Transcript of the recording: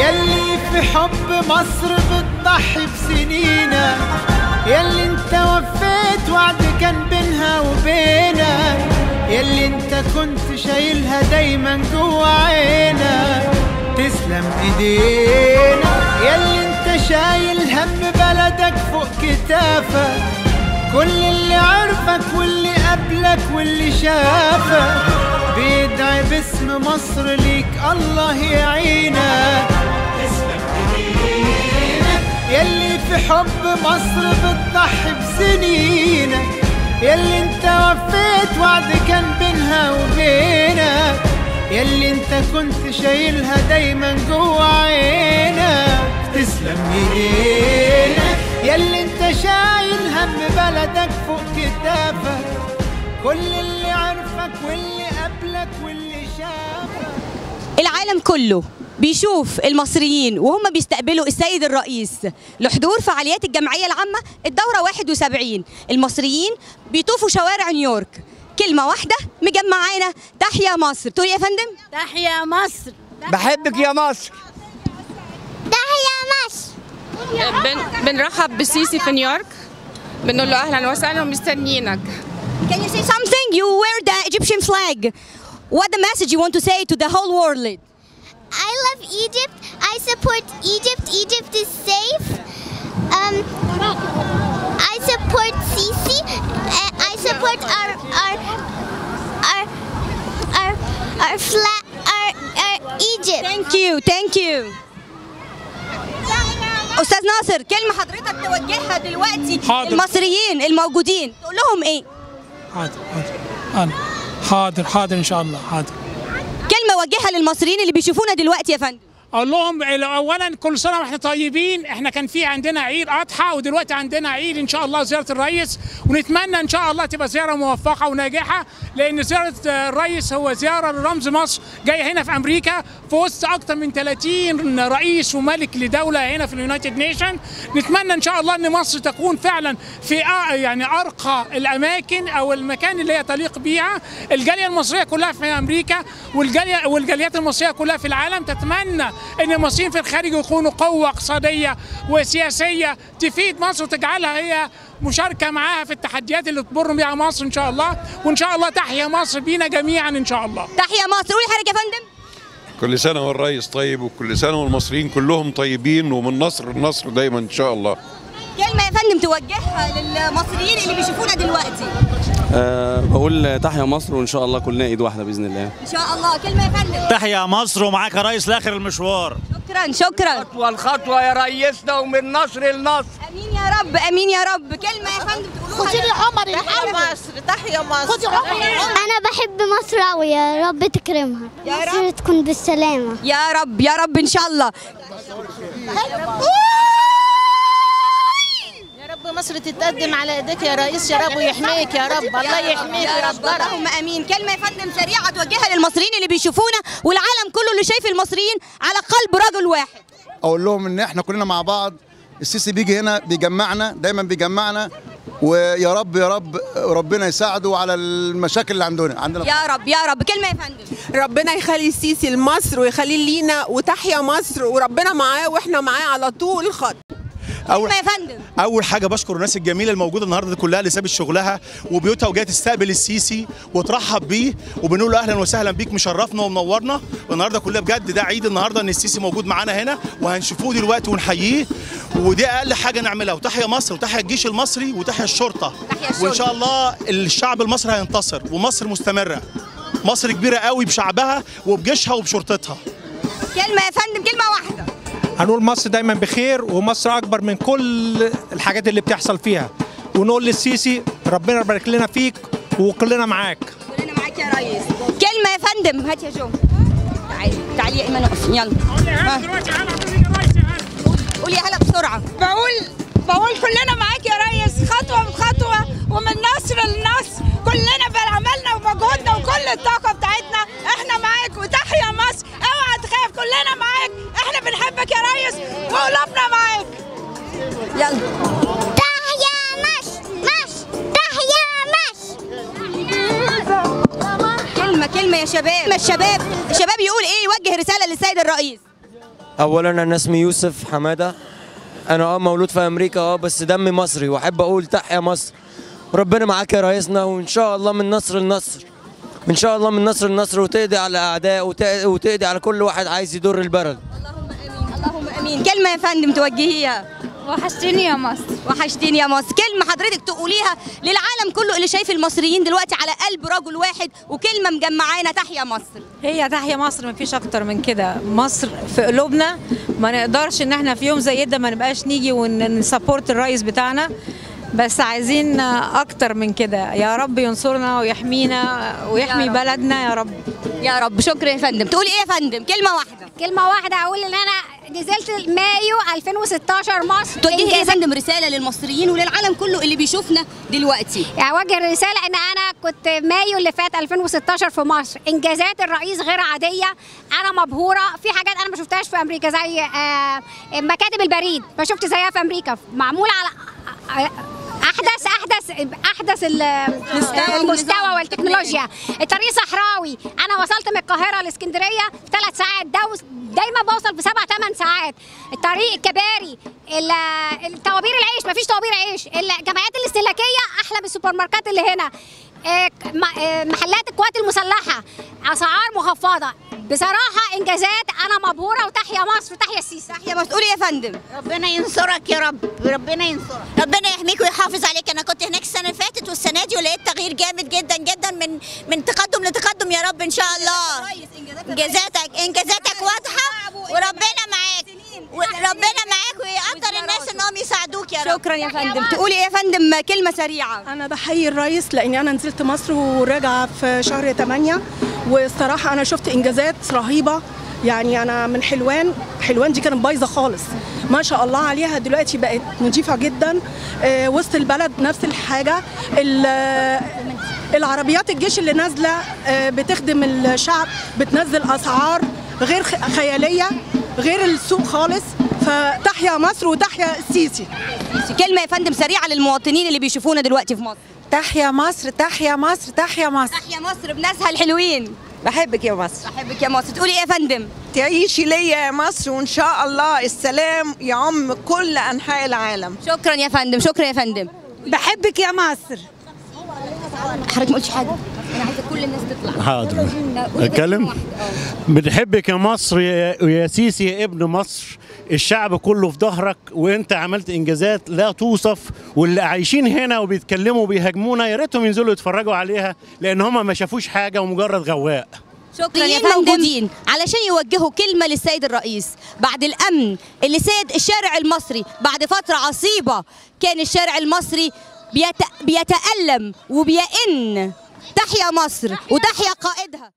يلي في حب مصر بتضحي بسنينا، يلي انت وفيت وعد كان بينها وبينك، يلي انت كنت شايلها دايما جوا عينك، تسلم ايدينا. يلي انت شايل هم بلدك فوق كتافك، كل اللي عرفك واللي قبلك واللي شافك بيدعي باسم مصر ليك الله يعينك. تسلم ايدينا يلي في حب مصر بتضحي بسنينك، يلي انت وفيت وعد كان بينها وبينك، يلي انت كنت شايلها دايما جوا عينك، تسلم ايدينا. يلي انت شايل هم بلدك فوق كتافك، كل اللي عرفك واللي قبلك واللي شافك. العالم كله بيشوف المصريين وهم بيستقبلوا السيد الرئيس لحضور فعاليات الجمعية العامة الدورة 71. المصريين بيطوفوا شوارع نيويورك، كلمة واحدة مجمعانا: تحيا مصر. تقول يا فندم؟ تحيا مصر. بحبك يا مصر. تحيا مصر. بنرحب بالسيسي في نيويورك، بنقول له أهلا وسهلا ومستنيينك. Can you say something? You wear the Egyptian flag. What the message you want to say to the whole world? I love Egypt. I support Egypt. Egypt is safe. I support Sisi. I support our flag, our Egypt. Thank you. Thank you. أستاذ ناصر، كلمة حضرتك توجهها دلوقتي المصريين الموجودين تقول لهم إيه؟ حاضر إن شاء الله. حاضر. كلمة وجهها للمصريين اللي بيشوفونا دلوقتي يا فندم. اقول لهم اولا كل سنه واحنا طيبين. احنا كان في عندنا عيد اضحى ودلوقتي عندنا عيد ان شاء الله زياره الرئيس، ونتمنى ان شاء الله تبقى زياره موفقه وناجحه، لان زياره الرئيس هو زياره لرمز مصر جايه هنا في امريكا في وسط اكثر من 30 رئيس وملك لدوله هنا في اليونايتد نيشن. نتمنى ان شاء الله ان مصر تكون فعلا في يعني ارقى الاماكن او المكان اللي هي تليق بيها. الجاليه المصريه كلها في امريكا والجاليات المصريه كلها في العالم تتمنى ان المصريين في الخارج يكونوا قوه اقتصاديه وسياسيه تفيد مصر وتجعلها هي مشاركه معاها في التحديات اللي تمر بيها مصر ان شاء الله. وان شاء الله تحيا مصر بينا جميعا ان شاء الله. تحيا مصر. قولي حضرتك يا فندم. كل سنه والرئيس طيب، وكل سنه والمصريين كلهم طيبين، ومن نصر لنصر دايما ان شاء الله. كلمه يا فندم توجهها للمصريين اللي بيشوفونا دلوقتي. بقول تحيا مصر وان شاء الله كلنا ايد واحده باذن الله. ان شاء الله. كلمه يا فندم. تحيا مصر ومعاك يا ريس لاخر المشوار. شكرا. خطوه الخطوه يا ريسنا ومن نصر لنصر. امين يا رب. امين يا رب. كلمه يا فندم تقولوها. خدي عمر. تحيا مصر. تحيا مصر. انا بحب مصر قوي، يا رب تكرمها، يا رب مصر تكون بالسلامه. يا رب يا رب ان شاء الله. مصر تتقدم على ايديك يا رئيس يا رب، ويحميك يا رب. الله يحميك يا رب. اللهم امين. كلمه يا فندم سريعه توجهها للمصريين اللي بيشوفونا والعالم كله اللي شايف المصريين على قلب رجل واحد. اقول لهم ان احنا كلنا مع بعض، السيسي بيجي هنا بيجمعنا، دايما بيجمعنا، ويا رب يا رب ربنا يساعده على المشاكل اللي عندنا. يا رب يا رب. كلمه يا فندم. ربنا يخلي السيسي لمصر ويخليه لينا، وتحيا مصر، وربنا معاه واحنا معاه على طول الخط. اول حاجه بشكر الناس الجميله الموجوده النهارده دي كلها اللي سابت شغلها وبيوتها وجايه تستقبل السيسي وترحب بيه، وبنقول له اهلا وسهلا بيك، مشرفنا ومنورنا. والنهارده كلها بجد ده عيد النهارده ان السيسي موجود معانا هنا، وهنشوفوه دلوقتي ونحييه، ودي اقل حاجه نعملها. وتحيا مصر وتحيا الجيش المصري وتحيا الشرطه. وان شاء الله الشعب المصري هينتصر، ومصر مستمره. مصر كبيره قوي بشعبها وبجيشها وبشرطتها. كلمه يا فندم. كلمه واحده. هنقول مصر دايما بخير، ومصر اكبر من كل الحاجات اللي بتحصل فيها، ونقول للسيسي ربنا يبارك لنا فيك وكلنا معاك. كلنا معاك يا ريس. كلمه يا فندم. هات يا جو. تعالي يا ايمان اقف. يلا. قولي يا هلا بسرعه. بقول كلنا معاك يا ريس، خطوه بخطوه ومن نصر لنصر، كلنا بعملنا ومجهودنا وكل الطاقه بتاعتنا احنا معاك. وتحيا مصر. اوعى تخاف، كلنا معاك، احنا بنحبك يا ريس وقلوبنا معاك. يلا. تحيا مصر. تحيا مصر. كلمه يا شباب. الشباب يقول ايه؟ يوجه رساله للسيد الرئيس. اولا انا اسمي يوسف حماده. انا مولود في امريكا بس دمي مصري، واحب اقول تحيا مصر. ربنا معاك يا رئيسنا، وان شاء الله من نصر لنصر، ان شاء الله من نصر لنصر، وتقضي على الاعداء وتقضي على كل واحد عايز يضر البلد. اللهم امين اللهم امين. كلمه يا فندم توجهيها. وحشتيني يا مصر. وحشتيني يا مصر. كلمه حضرتك تقوليها للعالم كله اللي شايف المصريين دلوقتي على قلب رجل واحد، وكلمه مجمعانا تحيا مصر. هي تحيا مصر، مفيش اكتر من كده. مصر في قلوبنا، ما نقدرش ان احنا في يوم زي ده ما نبقاش نيجي ونسابورت الرئيس بتاعنا، بس عايزين اكتر من كده. يا رب ينصرنا ويحمينا ويحمي بلدنا يا رب. يا رب. شكرا يا فندم. تقولي ايه يا فندم؟ كلمه واحده. كلمه واحده اقول ان انا نزلت مايو 2016 مصر. توجهي ايه يا فندم رساله للمصريين وللعالم كله اللي بيشوفنا دلوقتي؟ يعني اوجه رساله ان انا كنت مايو اللي فات 2016 في مصر. انجازات الرئيس غير عاديه، انا مبهوره. في حاجات انا ما شفتهاش في امريكا زي مكاتب البريد، ما شفت زيها في امريكا، معموله على احدث المستوى والتكنولوجيا. الطريق صحراوي، انا وصلت من القاهره لاسكندريه في 3 ساعات، دايما بوصل في 7-8 ساعات. الطريق الكباري، طوابير العيش، ما فيش طوابير عيش. الجمعيات الاستهلاكيه احلى من السوبر ماركات اللي هنا. محلات القوات المسلحه اسعار مخفضه. بصراحه انجازات، انا مبهوره. وتحيا مصر وتحيا السيسي. تحيا مصر. قولي يا فندم. ربنا ينصرك يا رب، ربنا ينصرك، ربنا يحميك ويحافظ عليك. انا كنت هناك السنه اللي فاتت والسنه دي، ولقيت تغيير جامد جدا جدا من تقدم لتقدم يا رب ان شاء الله. انجازاتك واضحه، وربنا معاك، وربنا معاك ويقدر الناس انهم يساعدوك يا رب. شكرا يا فندم. تقولي ايه يا فندم كلمه سريعه؟ انا بحيي الرئيس لاني انا نزلت مصر وراجعه في شهر 8، والصراحه انا شفت انجازات رهيبه. يعني انا من حلوان دي كانت بايظه خالص، ما شاء الله عليها دلوقتي بقت نظيفه جدا. وسط البلد نفس الحاجه. العربيات الجيش اللي نازله بتخدم الشعب، بتنزل اسعار غير خياليه، غير السوق خالص. فتحيا مصر وتحيا السيسي. كلمه يا فندم سريعه للمواطنين اللي بيشوفونا دلوقتي في مصر. تحيا مصر، تحيا مصر، تحيا مصر. تحيا مصر بناسها الحلوين. بحبك يا مصر. بحبك يا مصر. تقولي ايه يا فندم؟ تعيشي ليا يا مصر، وان شاء الله السلام يعم كل انحاء العالم. شكرا يا فندم. شكرا يا فندم. بحبك يا مصر. حضرتك ما قلتش حاجه؟ انا عايزه كل الناس تطلع. حاضر اتكلم. بنحبك يا مصر ويا سيسي يا ابن مصر. الشعب كله في ظهرك، وانت عملت انجازات لا توصف. واللي عايشين هنا وبيتكلموا وبيهاجمونا يا ريتهم ينزلوا يتفرجوا عليها، لان هم ما شافوش حاجه ومجرد غواء. شكرا يا فندم. موجودين علشان يوجهوا كلمه للسيد الرئيس بعد الامن اللي ساد الشارع المصري بعد فتره عصيبه. كان الشارع المصري بيتألم وبيئن. تحيا مصر وتحيا قائدها.